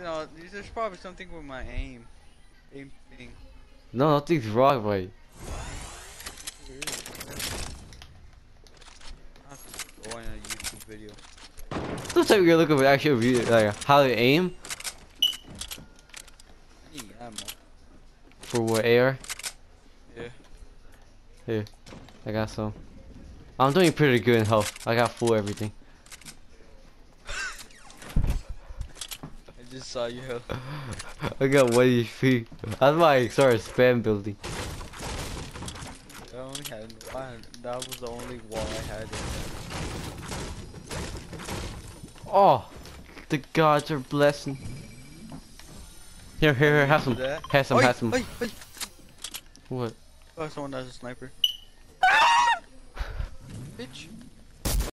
know, there's probably something with my aim thing. No, nothing's wrong, boy. I have to go on a YouTube video. Looks like we're looking for actual video, like how to aim I need ammo. for what AR. Yeah. Here, I got some. I'm doing pretty good in health. I got full everything. I just saw you. I got 1 HP. That's why I started spam building. I only had one. That was the only wall I had. Oh, the gods are blessing. Here, have some. That. Have some, Oi, have some. oi, oi. What? Oh, someone has a sniper. Bitch.